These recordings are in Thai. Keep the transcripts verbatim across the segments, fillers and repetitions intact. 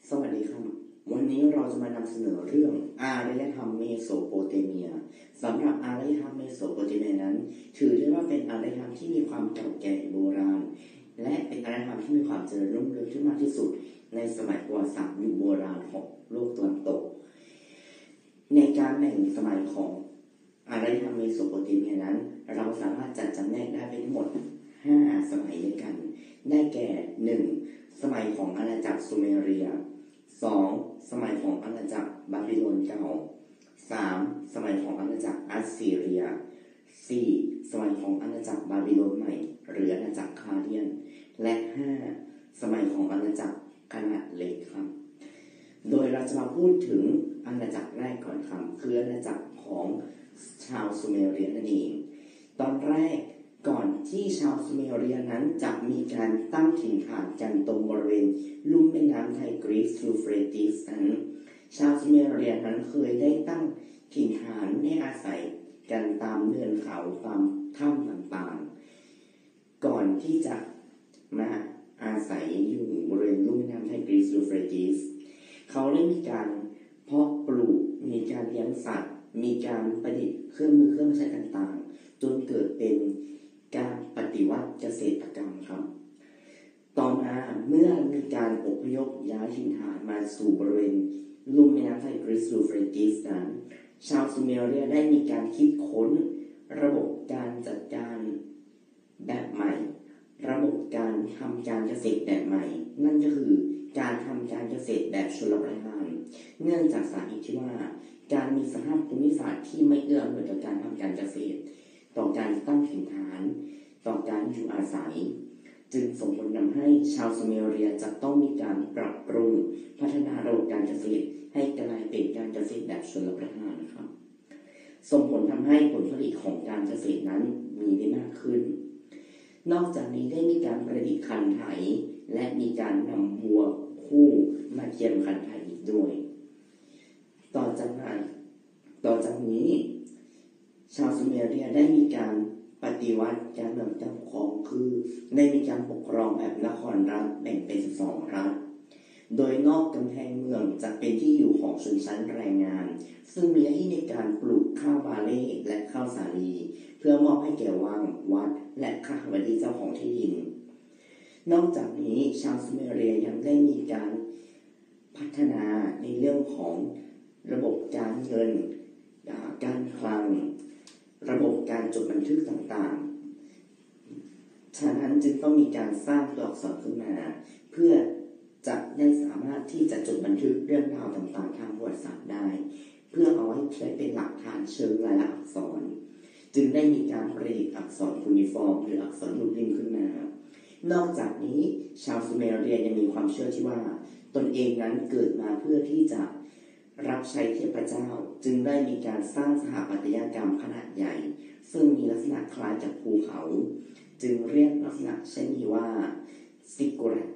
สวัสดีครับวันนี้เราจะมานำเสนอเรื่องอารยธรรมเมโสโปเตเมียสำหรับอารยธรรมเมโสโปเตเมียนั้นถือได้ว่าเป็นอารยธรรมที่มีความเก่าแก่โบราณและเป็นอารยธรรมที่มีความเจริญรุ่งเรืองที่มากที่สุดในสมัยประวัติศาสตร์ยุคโบราณของโลกตะวันตกในการแบ่งสมัยของอารยธรรมเมโสโปเตเมียนั้นเราสามารถจัดจำแนกได้เป็นทั้งหมดห้าสมัยด้วยกันได้แก่ หนึ่ง สมัยของอาณาจักรซูเมเรีย สอง สมัยของอาณาจักรบาบิโลนเก่า สาม สมัยของอาณาจักรอัสซีเรีย สี่ สมัยของอาณาจักรบาบิโลนใหม่หรืออาณาจักรคาเดียนและ ห้า สมัยของอาณาจักรขนาดเล็กครับโดยเราจะมาพูดถึงอาณาจักรแรกก่อนครับคืออาณาจักรของชาวซูเมเรียนั่นเองตอนแรกก่อนที่ชาวซูเมเรียนั้นจะมีการตั้งถิ่นฐานกันตรงบริเวณลุ่มแม่น้ำไทกรีสยูเฟรติสนั้นชาวซูเมเรียนั้นเคยได้ตั้งถิ่นฐานให้อาศัยกันตามเนินเขาตามถ้ำต่างๆก่อนที่จะมาอาศัยอยู่บริเวณลุ่มแม่น้ำไทกรีสยูเฟรติสเขาได้มีการเพาะปลูกมีการเลี้ยงสัตว์มีการประดิษฐ์เครื่องมือเครื่องใช้ต่างๆจนเกิดเป็นการปฏิวัติเกษตรกรรมครับต่อมาเมื่อมีการอพยพย้ายถิ่นฐานมาสู่บริเวณลุ่มแม่น้ำไทกรีสยูเฟรติสนั้นชาวซูเมเรียได้มีการคิดค้นระบบการจัดการแบบใหม่ระบบการทำการเกษตรแบบใหม่นั่นก็คือการทำการเกษตรแบบชลประทานเนื่องจากสาเหตุที่ว่าการมีสภาพภูมิศาสตร์ที่ไม่เอื้ออำนวยต่อการทำการเกษตรต่อการตั้งถิ่นฐานต่อการอยู่อาศัยจึงส่งผลทำให้ชาวซูเมเรียจะต้องมีการปรับปรุงพัฒนาระบบการเกษตรให้กลายเป็นการเกษตรแบบชลประทานนะครับส่งผลทำให้ผลผลิตของการเกษตรนั้นมีได้มากขึ้นนอกจากนี้ได้มีการประดิษฐ์คันไถและมีการนำวัวคู่มาเทียมคันไถอีกด้วยต่อจากนั้นต่อจากนี้ชาวซูเมเรียได้มีการปฏิวัติการเมืองการปกครองคือได้มีการปกครองแบบนครรัฐแบ่งเป็นสิบสองรัฐโดยนอกกำแพงเมืองจะเป็นที่อยู่ของชนชั้นแรงงานซึ่งมีหน้าที่ในการปลูกข้าวบาเล่และข้าวสาลีเพื่อมอบให้แก่วังวัดและข้าราชการเจ้าของที่ดินนอกจากนี้ชาวซูเมเรียยังได้มีการพัฒนาในเรื่องของระบบการเงินการคลังระบบการจดบันทึกต่างๆฉะนั้นจึงต้องมีการสร้างตัวอักษรขึ้นมาเพื่อจะได้สามารถที่จะจดบันทึกเรื่องราวต่างๆทางประวัติศาสตร์ได้เพื่อเอาไว้ใช้เป็นหลักฐานเชิงลายลักษณ์อักษรจึงได้มีการประดิษฐ์อักษรคูนิฟอร์มหรืออักษรรูปริมขึ้นมานอกจากนี้ชาวซูเมเรียยังมีความเชื่อที่ว่าตนเองนั้นเกิดมาเพื่อที่จะรับใช้เทพเจ้าจึงได้มีการสร้างสถาปัตยกรรมขนาดใหญ่ซึ่งมีลักษณะคล้ายกับภูเขาจึงเรียกลักษณะเช่นนี้ว่าซิกกุรัต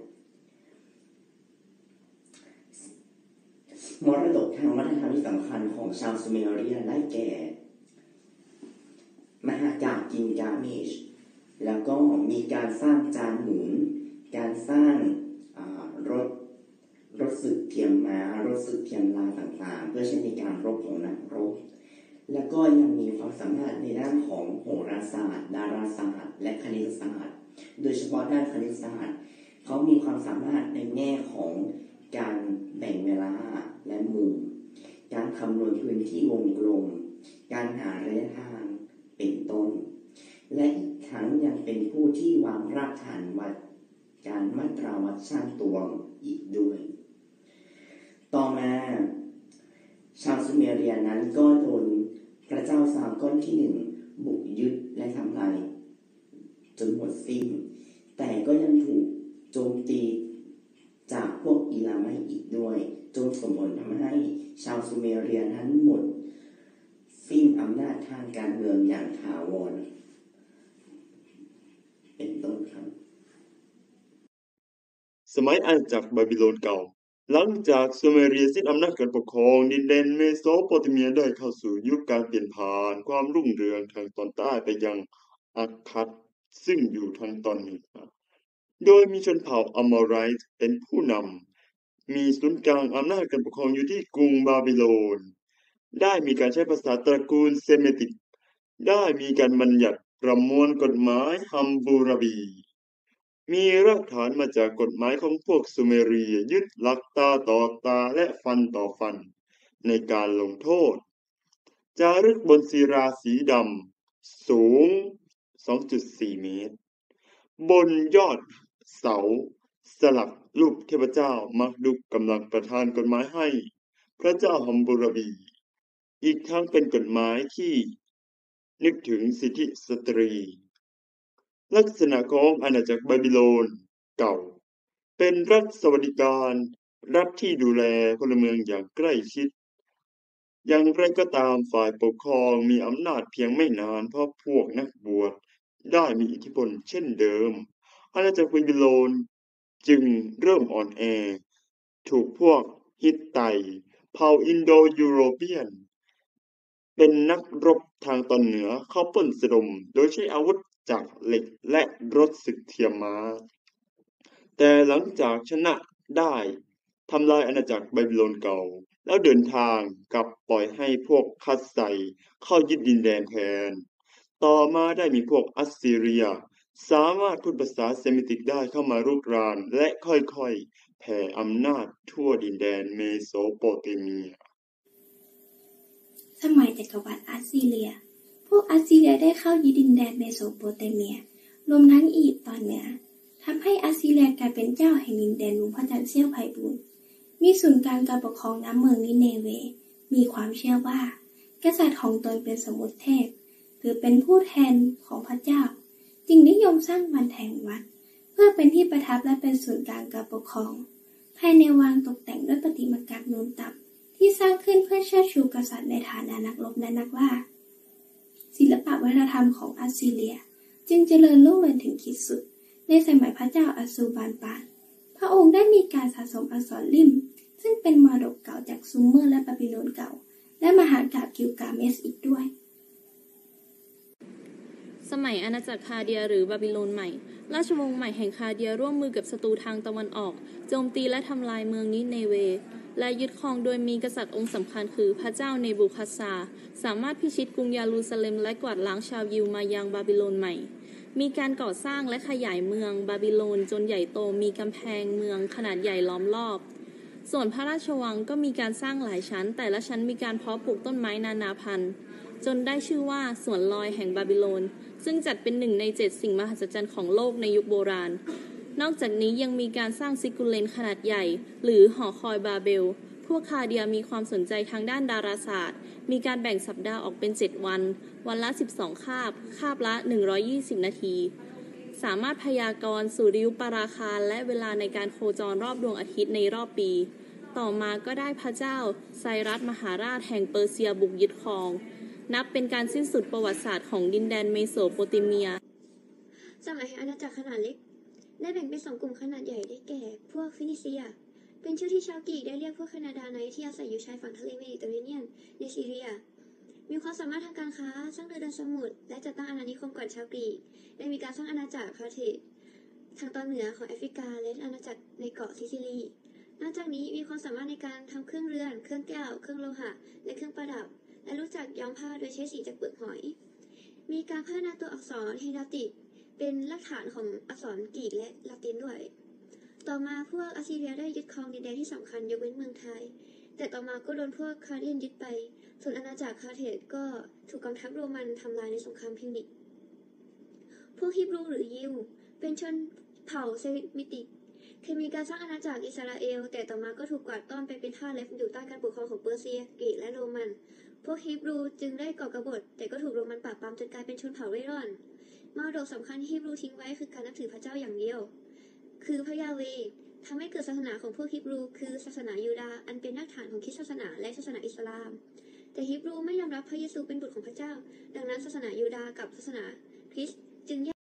มรดกทางวัฒนธรรมที่สำคัญของชาวซูเมเรียได้แก่มหากาพย์กิลกาเมชแล้วก็มีการสร้างจานหมุนการสร้างรถรถศึกเทียมม้ารถศึกเทียมลาต่างๆเพื่อใช้ในการรบของนักรบและก็ยังมีความสามารถในด้านของโหราศาสตร์ดาราศาสตร์และคณิตศาสตร์โดยเฉพาะด้านคณิตศาสตร์เขามีความสามารถในแง่ของการแบ่งเวลาและมุมการคำนวณพื้นที่วงกลมการหาระยะทางเป็นต้นและอีกทั้งยังเป็นผู้ที่วางรากฐานวัดการมาตราวัดช่างตวงอีกด้วยต่อมาชาวซูเมเรียนั้นก็โดนพระเจ้าซาก้อนที่หนึ่งบุกยึดและทำลายจนหมดสิ้นแต่ก็ยังถูกโจมตีจากพวกอิลาไมอีกด้วยจนส่งผลทำให้ชาวซูเมเรียนั้นหมดสิ้นอำนาจทางการเมืองอย่างถาวรเป็นต้นครับสมัยอาณาจักรบาบิโลนเก่าหลังจากซูเมเรียสิ้นอำนาจการปกครองดินแดนเมโสโปเตเมียได้เข้าสู่ยุคการเปลี่ยนผ่านความรุ่งเรืองทางตอนใต้ไปยังอัคคัดซึ่งอยู่ทางตอนเหนือโดยมีชนเผ่าอัมมอไรต์เป็นผู้นำมีศูนย์กลางอำนาจการปกครองอยู่ที่กรุงบาบิโลนได้มีการใช้ภาษาตระกูลเซมิติกได้มีการบัญญัติประมวลกฎหมายฮัมบูราบีมีรากฐานมาจากกฎหมายของพวกซูเมเรียยึดหลักตาต่อตาและฟันต่อฟันในการลงโทษจารึกบนศิลาสีดำสูง สองจุดสี่ เมตรบนยอดเสาสลักรูปเทพเจ้ามักดุกกำลังประทานกฎหมายให้พระเจ้าฮัมบูราบีอีกทั้งเป็นกฎหมายที่นึกถึงสิทธิสตรีลักษณะของอาณาจักรบาบิโลนเก่าเป็นรัฐสวัสดิการรัฐที่ดูแลพลเมืองอย่างใกล้ชิดอย่างไรก็ตามฝ่ายปกครองมีอำนาจเพียงไม่นานเพราะพวกนักบวชได้มีอิทธิพลเช่นเดิมอาณาจักรบาบิโลนจึงเริ่มอ่อนแอถูกพวกฮิตไตเผ่าอินโดยูโรเปียนเป็นนักรบทางตอนเหนือเข้าปล้นสะดมโดยใช้อาวุธจากเหล็กและรถศึกเทียมม้าแต่หลังจากชนะได้ทำลายอาณาจักรบาบิโลนเก่าแล้วเดินทางกลับปล่อยให้พวกคัสไซเข้ายึดดินแดนแทนต่อมาได้มีพวกอัสซีเรียสามารถพูดภาษาเซมิติกได้เข้ามารุกรานและค่อยๆแผ่อำนาจทั่วดินแดนเมโสโปเตเมียสมัยจักรวรรดิอัสซีเรียพวกอัสซีเรียได้เข้ายึดดินแดนเมโสโปเตเมียรวมทั้งอียิปต์ตอนเหนือทำให้อัสซีเรียกลายเป็นเจ้าแห่งดินแดนวงพระจันทร์เสี้ยวไพบูลย์มีศูนย์กลางการปกครองณเมืองนิเนเวมีความเชื่อว่ากษัตริย์ของตนเป็นสมุติเทพหรือเป็นผู้แทนของพระเจ้าจึงนิยมสร้างวันแห่งวัดเพื่อเป็นที่ประทับและเป็นศูนย์กลางการปกครองภายในวังตกแต่งด้วยประติมากรรมนูนต่ำที่สร้างขึ้นเพื่อเชิดชูกษัตริย์ในฐานะนักรบและนักล่าศิลปะวัฒนธรรมของอัสซีเรียจึงเจริญรุ่งเรืองถึงขีดสุดในสมัยพระเจ้าอัสซูบานปานพระองค์ได้มีการสะสมอักษรริมซึ่งเป็นมรดกเก่าจากซูเมอร์และบาบิโลนเก่าและมหากาพย์กิลกาเมชอีกด้วยสมัยอาณาจักรคาเดียหรือบาบิโลนใหม่ราชวงศ์ใหม่แห่งคาเดียร่วมมือกับศัตรูทางตะวันออกโจมตีและทำลายเมืองนิเนเวและยึดครองโดยมีกษัตริย์องค์สำคัญคือพระเจ้าเนบูคัดซาร์สามารถพิชิตกรุงเยรูซาเล็มและกวาดล้างชาวยิวมายังบาบิโลนใหม่มีการก่อสร้างและขยายเมืองบาบิโลนจนใหญ่โตมีกำแพงเมืองขนาดใหญ่ล้อมรอบส่วนพระราชวังก็มีการสร้างหลายชั้นแต่ละชั้นมีการเพาะปลูกต้นไม้นานาพันธุ์จนได้ชื่อว่าสวนลอยแห่งบาบิโลนซึ่งจัดเป็นหนึ่งในเจ็ดสิ่งมหัศจรรย์ของโลกในยุคโบราณนอกจากนี้ยังมีการสร้างซิกุเลนขนาดใหญ่หรือหอคอยบาเบลพวกคาเดียมีความสนใจทางด้านดาราศาสตร์มีการแบ่งสัปดาห์ออกเป็นเจ็ดวันวันละสิบสองคาบคาบละหนึ่งร้อยยี่สิบนาทีสามารถพยากรณ์สุริยุปราคาและเวลาในการโคจรรอบดวงอาทิตย์ในรอบปีต่อมาก็ได้พระเจ้าไซรัสมหาราชแห่งเปอร์เซียบุกยึดครองนับเป็นการสิ้นสุดประวัติศาสตร์ของดินแดนเมโสโปเตเมียสมัยแห่งอาณาจักรขนาดเล็กได้แบ่งเป็นสองกลุ่มขนาดใหญ่ได้แก่พวกฟินิเซียเป็นชื่อที่ชาวกรีกได้เรียกพวกแคนาดาไนท์ที่อาศัยอยู่ชายฝั่งทะเลเมดิเตอร์เรเนียนในซีเรียมีความสามารถทางการค้าสร้างเรือเดินสมุทรและจัดตั้งอาณานิคมก่อนชาวกรีกได้มีการสร้างอาณาจักรคาร์เทจทางตอนเหนือของแอฟริกาและอาณาจักรในเกาะซิซิลีนอกจากนี้มีความสามารถในการทำเครื่องเรือนเครื่องแก้วเครื่องโลหะและเครื่องประดับและรู้จักย้อมผ้าโดยใช้สีจากเปลือกหอยมีการพัฒนาตัวอักษรเฮราติกเป็นรากฐานของอักษรกรีกและละตินด้วยต่อมาพวกอัสซีเรียได้ยึดครองดินแดนที่สำคัญยกเว้นเมืองไทยแต่ต่อมาก็โดนพวกคาร์เดียนยึดไปส่วนอาณาจักรคาร์เทจก็ถูกกองทัพโรมันทำลายในสงครามพิวนิกพวกฮีบรูหรือยิวเป็นชนเผ่าเซมิติกเคยมีการสร้างอาณาจักรอิสราเอลแต่ต่อมาก็ถูกกวาดต้อนไปเป็นทาสและอยู่ใต้การปกครองของเปอร์เซียกรีกและโรมันพวกฮีบรูจึงได้ก่อกบฏแต่ก็ถูกโรมันปราบปรามจนกลายเป็นชนเผ่าเร่ร่อนมรดกสำคัญที่ฮีบรูทิ้งไว้คือการนับถือพระเจ้าอย่างเดียวคือพระยาเวห์ทำให้เกิดศาสนาของพวกฮีบรูคือศาสนายูดาห์อันเป็นรากฐานของคริสตศาสนาและศาสนาอิสลามแต่ฮีบรูไม่ยอมรับพระเยซูเป็นบุตรของพระเจ้าดังนั้นศาสนายูดาห์กับศาสนาคริสต์จึง